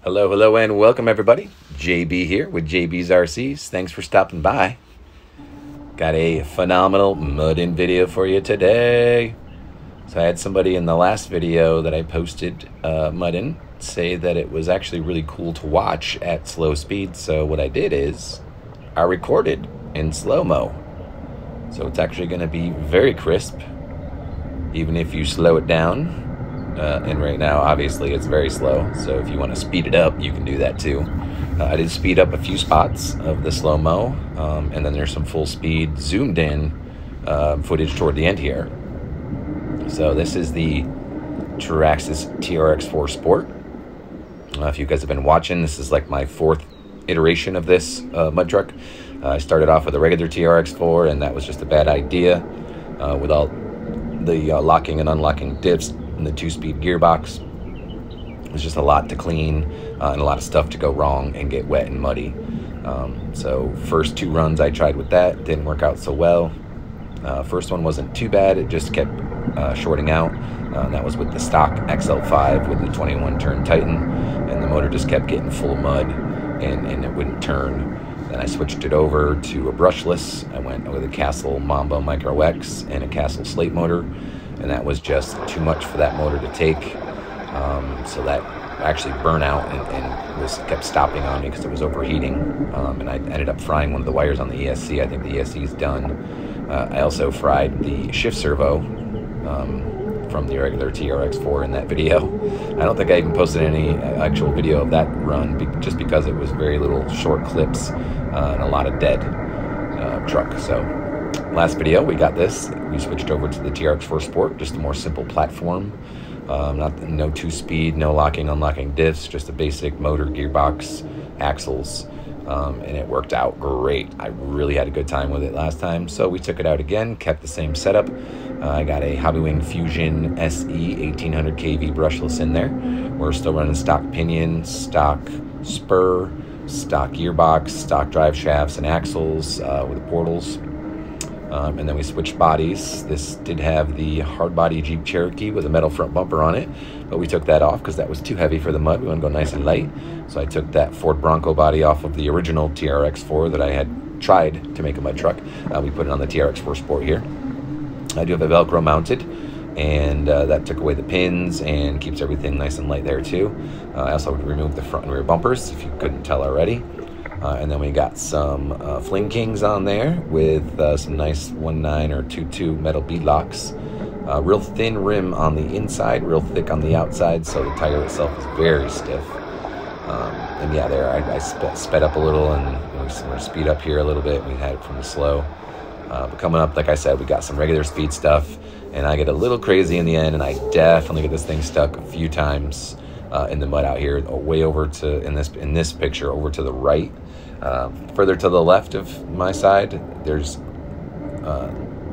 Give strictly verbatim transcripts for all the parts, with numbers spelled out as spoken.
Hello, hello, and welcome everybody. J B here with J B's R Cs. Thanks for stopping by. Got a phenomenal mud-in video for you today. So I had somebody in the last video that I posted uh, mud-in say that it was actually really cool to watch at slow speed. So what I did is I recorded in slow-mo. So it's actually going to be very crisp, even if you slow it down. Uh, and right now, obviously, it's very slow. So if you want to speed it up, you can do that too. Uh, I did speed up a few spots of the slow-mo, um, and then there's some full speed zoomed in uh, footage toward the end here. So this is the Traxxas T R X four Sport. Uh, if you guys have been watching, this is like my fourth iteration of this uh, mud truck. Uh, I started off with a regular T R X four, and that was just a bad idea uh, with all the uh, locking and unlocking diffs and the two-speed gearbox. It was just a lot to clean uh, and a lot of stuff to go wrong and get wet and muddy. Um, so first two runs I tried with that didn't work out so well. Uh, first one wasn't too bad, it just kept uh, shorting out. Uh, and that was with the stock X L five with the twenty-one turn Titan, and the motor just kept getting full of mud and, and it wouldn't turn. Then I switched it over to a brushless. I went with a Castle Mamba Micro X and a Castle Slate motor, and that was just too much for that motor to take. Um, so that actually burned out and, and was kept stopping on me because it was overheating. Um, and I ended up frying one of the wires on the E S C. I think the E S C is done. Uh, I also fried the shift servo um, from the regular T R X four in that video. I don't think I even posted any actual video of that run be just because it was very little short clips uh, and a lot of dead uh, truck. So last video we got this. We switched over to the T R X four Sport, just a more simple platform. Um, not no two-speed, no locking, unlocking diffs, just a basic motor, gearbox, axles, um, and it worked out great. I really had a good time with it last time, so we took it out again, kept the same setup. Uh, I got a Hobbywing Fusion S E eighteen hundred K V brushless in there. We're still running stock pinion, stock spur, stock gearbox, stock drive shafts and axles uh, with the portals. Um, and then we switched bodies. This did have the hard body Jeep Cherokee with a metal front bumper on it, but we took that off because that was too heavy for the mud. We want to go nice and light. So I took that Ford Bronco body off of the original T R X four that I had tried to make a mud truck. Uh, we put it on the T R X four Sport here. I do have a Velcro mounted, and uh, that took away the pins and keeps everything nice and light there too. Uh, I also removed the front and rear bumpers, if you couldn't tell already. Uh, and then we got some uh, Fling Kings on there with uh, some nice one nine or two two metal bead locks. Uh, real thin rim on the inside, real thick on the outside, so the tire itself is very stiff. Um, and yeah, there I, I spe sped up a little, and you know, we're going to speed up here a little bit. We had it from the slow. Uh, but coming up, like I said, we got some regular speed stuff, and I get a little crazy in the end, and I definitely get this thing stuck a few times uh, in the mud out here, way over to, in this, in this picture, over to the right. Uh, further to the left of my side, there's uh,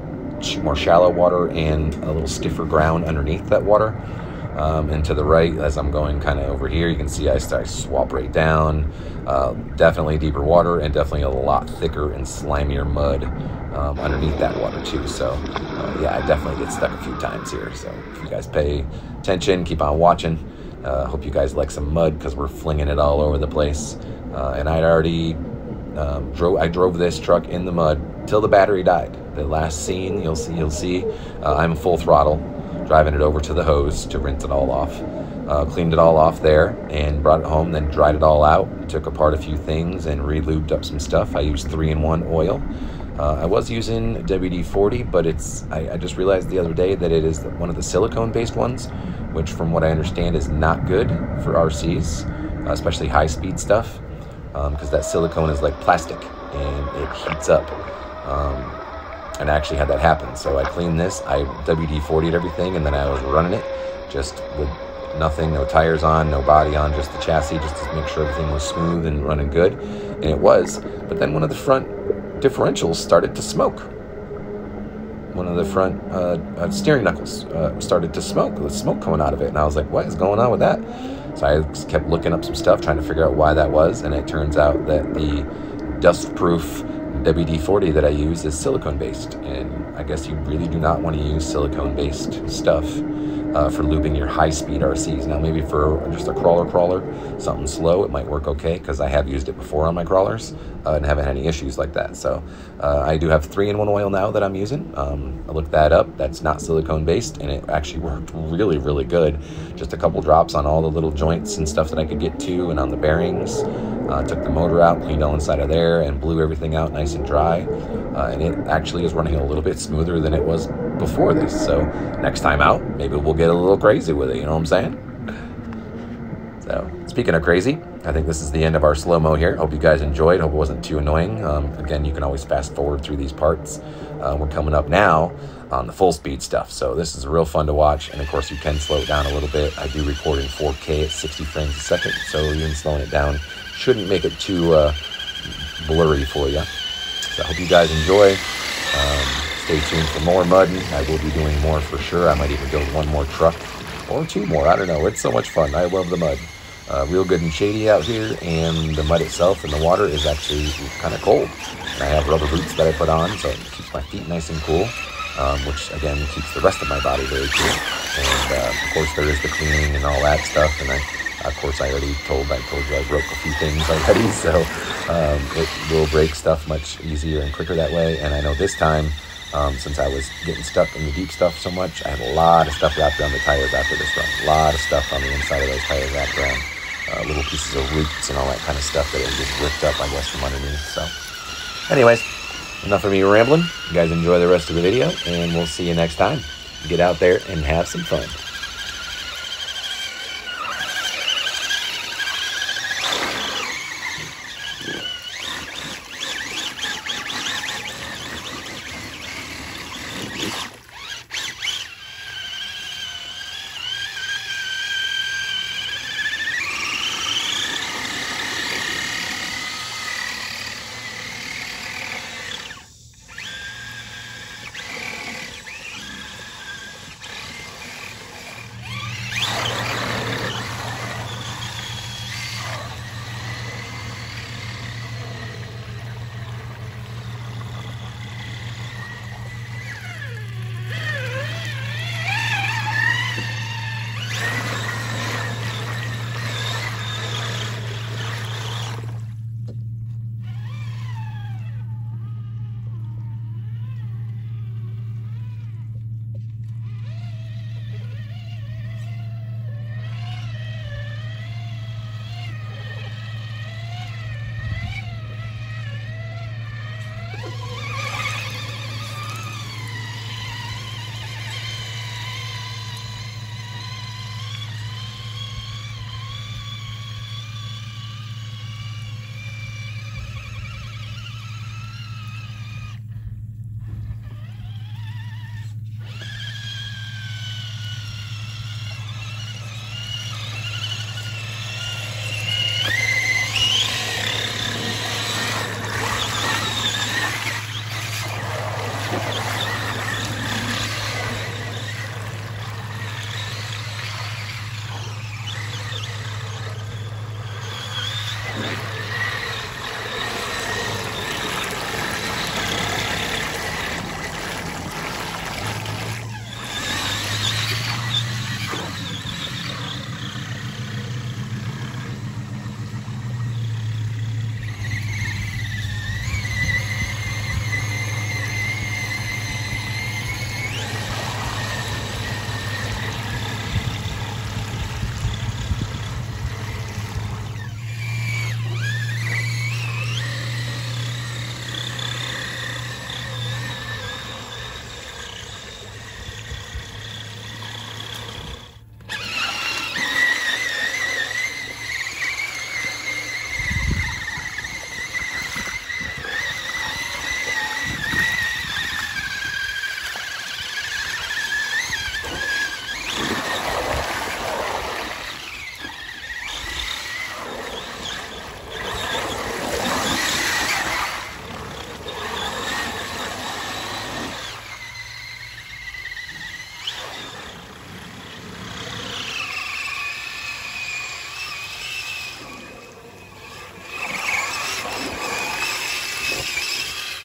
more shallow water and a little stiffer ground underneath that water. Um, and to the right, as I'm going kind of over here, you can see I start swap right down. Uh, definitely deeper water, and definitely a lot thicker and slimier mud um, underneath that water too. So uh, yeah, I definitely get stuck a few times here. So if you guys pay attention, keep on watching. Uh, hope you guys like some mud, because we're flinging it all over the place. Uh, and I'd already um, drove. I drove this truck in the mud till the battery died. The last scene you'll see. You'll see. Uh, I'm full throttle, driving it over to the hose to rinse it all off. Uh, cleaned it all off there and brought it home. Then dried it all out. Took apart a few things and re-lubed up some stuff. I used three in one oil. Uh, I was using W D forty, but it's. I, I just realized the other day that it is one of the silicone-based ones, which, from what I understand, is not good for R Cs, uh, especially high-speed stuff. Because um, that silicone is like plastic and it heats up. Um, and I actually had that happen. So I cleaned this, I W D forty'd everything, and then I was running it just with nothing, no tires on, no body on, just the chassis, just to make sure everything was smooth and running good. And it was. But then one of the front differentials started to smoke. One of the front uh, uh, steering knuckles uh, started to smoke. There was smoke coming out of it. And I was like, what is going on with that? So I kept looking up some stuff, trying to figure out why that was, and it turns out that the dust-proof W D forty that I use is silicone-based, and I guess you really do not want to use silicone-based stuff uh, for lubing your high-speed R Cs. Now, maybe for just a crawler crawler, something slow, it might work okay, because I have used it before on my crawlers uh, and haven't had any issues like that. So uh, I do have three in one oil now that I'm using. Um, I looked that up. That's not silicone-based, and it actually worked really, really good. Just a couple drops on all the little joints and stuff that I could get to, and on the bearings. Uh, took the motor out, cleaned all inside of there, and blew everything out nice and dry. Uh, and it actually is running a little bit smoother than it was before this. So next time out, maybe we'll get a little crazy with it, you know what I'm saying? So speaking of crazy, I think this is the end of our slow-mo here. Hope you guys enjoyed. Hope it wasn't too annoying. Um, again, you can always fast forward through these parts. Uh, we're coming up now on the full speed stuff. So this is real fun to watch. And of course, you can slow it down a little bit. I do record in four K at sixty frames a second. So even slowing it down shouldn't make it too uh, blurry for you. So I hope you guys enjoy. Um, stay tuned for more mudding. I will be doing more for sure. I might even build one more truck or two more. I don't know. It's so much fun. I love the mud. Uh, real good and shady out here, and the mud itself and the water is actually kind of cold. And I have rubber boots that I put on, so it keeps my feet nice and cool, um, which again keeps the rest of my body very cool. And uh, of course there is the cleaning and all that stuff, and I, of course I already told, I told you I broke a few things already, so um, it will break stuff much easier and quicker that way. And I know this time, um, since I was getting stuck in the deep stuff so much, I had a lot of stuff wrapped around the tires after this run. A lot of stuff on the inside of those tires wrapped around. Uh, little pieces of roots and all that kind of stuff that it just ripped up, I guess, from underneath. So anyways, enough of me rambling. You guys enjoy the rest of the video, and we'll see you next time. Get out there and have some fun.